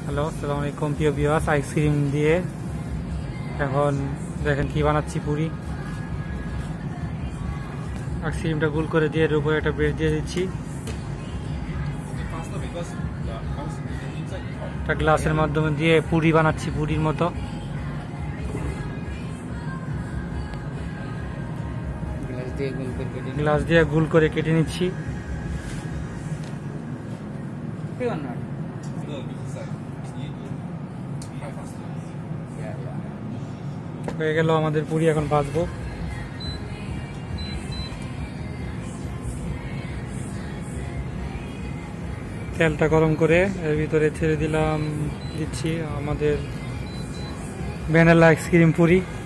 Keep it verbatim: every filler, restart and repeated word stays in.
Hello, আসসালামু আলাইকুম প্রিয় ভিউয়ার্স। আইসক্রিম দিয়ে এখন দেখেন কি বানাচ্ছি, পুরি। আইসক্রিমটা গোল করে দিয়ে এর উপরে একটা ব্রেড দিয়ে দিচ্ছি। একটা গ্লাসের মাধ্যমে দিয়ে পুরি বানাচ্ছি, পুরির মতো। গ্লাস দিয়ে গোল করে কেটে নিচ্ছি। হয়ে গেল আমাদের পুরি, এখন ভাজবো। তেলটা গরম করে এর ভিতরে ছেড়ে দিলাম দিচ্ছি আমাদের ভ্যানিলা আইসক্রিম পুরি।